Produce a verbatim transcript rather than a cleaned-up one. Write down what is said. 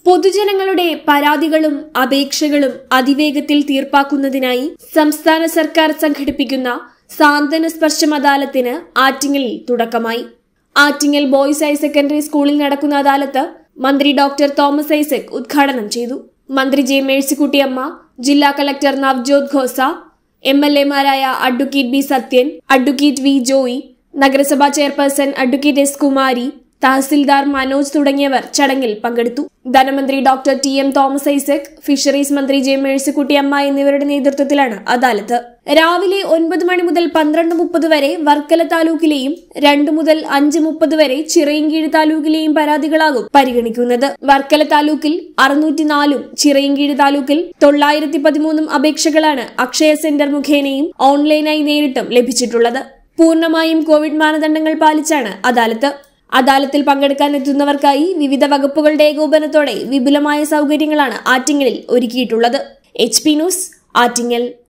പൊതുജനങ്ങളുടെ പരാതികളും അപേക്ഷകളും അതിവേഗത്തിൽ തീർപ്പാക്കുന്നതിനായി സംസ്ഥാന സർക്കാർ സംഘടിപ്പിക്കുന്ന സാന്ത്വന സ്പർശം അദാലത്തിന് ആറ്റിങ്ങലിൽ തുടക്കമായി. ആറ്റിങ്ങൽ ബോയ്സ് ഹയർ സെക്കൻഡറി സ്കൂളിൽ നടക്കുന്ന അദാലത്ത് മന്ത്രി ഡോക്ടർ തോമസ് ഐസക് ഉദ്ഘാടനം ചെയ്തു. മന്ത്രി ജെ മേഴ്സിക്കുട്ടിയമ്മ, ജില്ലാ collector Navjot Khosa, M L എമാരായ advocate B Sathyan, advocate V Joy, നഗരസഭാ chairperson advocate S Kumari, tahsildar Manoj തുടങ്ങിയവർ ചടങ്ങിൽ പങ്കെടുത്തു. ധനമന്ത്രി doctor T M Thomas Isaac, fisheries മന്ത്രി ജെ മേഴ്സിക്കുട്ടിയമ്മ എന്നിവരുടെ നേതൃത്വത്തിലാണ് അദാലത്ത്. രാവിലെ ഒൻപത് മണി മുതൽ പന്ത്രണ്ട് മുപ്പത് വരെ വർക്കല താലൂക്കിലെയും രണ്ടു മുതൽ അഞ്ച് മുപ്പത് വരെ ചിറയിൻകീഴ് താലൂക്കിലെയും പരാതികളാകും പരിഗണിക്കുന്നത്. വർക്കല താലൂക്കിൽ അറുന്നൂറ്റിനാലും ചിറയിൻകീഴ് താലൂക്കിൽ തൊള്ളായിരത്തി പതിമൂന്നും അപേക്ഷകളാണ് അക്ഷയ സെന്റർ മുഖേനയും ഓൺലൈനായി നേരിട്ടും ലഭിച്ചിട്ടുള്ളത്. പൂർണ്ണമായും കോവിഡ് മാനദണ്ഡങ്ങൾ പാലിച്ചാണ് അദാലത്ത്. അദാലത്തിൽ പങ്കെടുക്കാൻ എത്തുന്നവർക്കായി വിവിധ വകുപ്പുകളുടെ ഏകോപനത്തോടെ വിപുലമായ സൗകര്യങ്ങളാണ് ആറ്റിങ്ങലിൽ ഒരുക്കിയിട്ടുള്ളത്. H P news, Attingal.